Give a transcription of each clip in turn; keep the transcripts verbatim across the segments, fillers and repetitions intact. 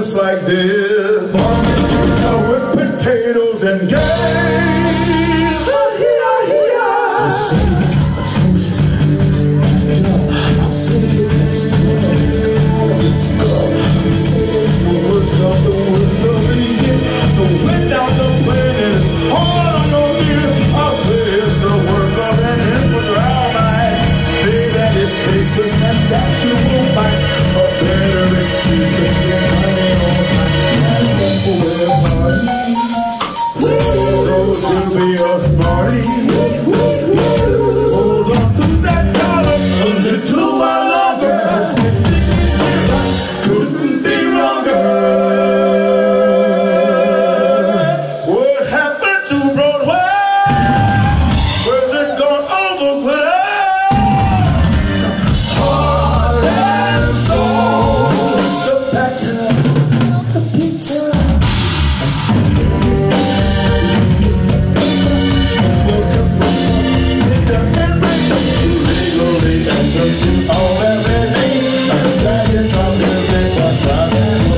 just like this. With potatoes and game. I'll say this, I'll say this, I'll say this, I'll say this, the worst of the worst of the year. The wind out the planet is all on your ear. I'll say it's the work of an infidel mind. Say that it's tasteless and that you won't bite. A better excuse to spend money on time. And then we're party. So to be a smarty. Hold on to that dollar a little while longer. Couldn't be wronger. What happened to Broadway? Where's it gone over glitter? Heart and soul. The better, the bitter. All everything I'm standing from music, I'm trying to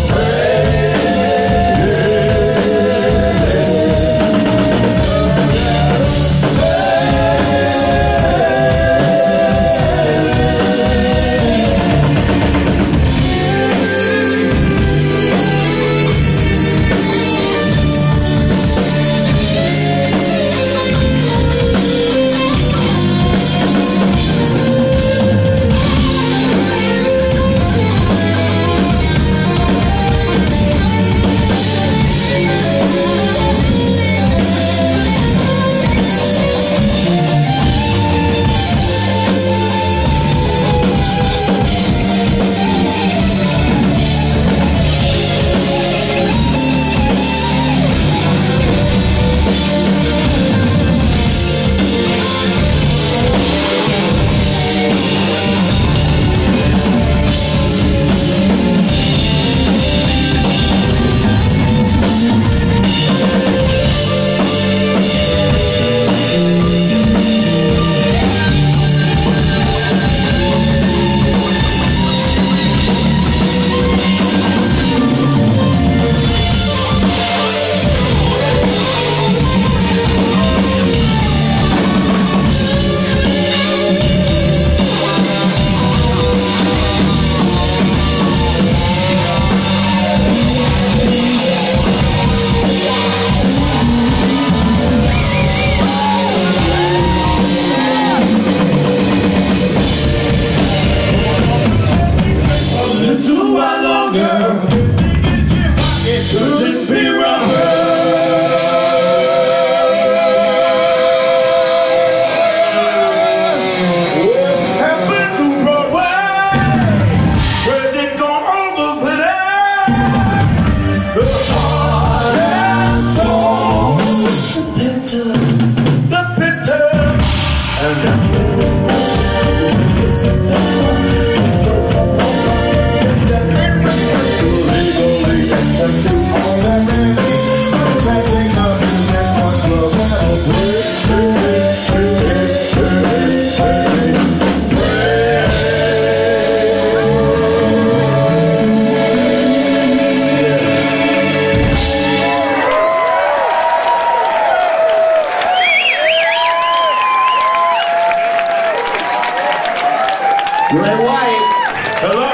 Red White. Hello.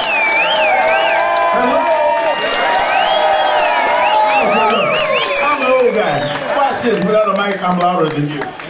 Hello. I'm the old guy. Watch this. Without a mic, I'm louder than you.